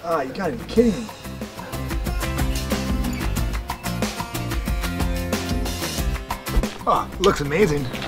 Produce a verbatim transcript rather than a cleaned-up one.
Ah, you gotta be kidding me. Oh, looks amazing.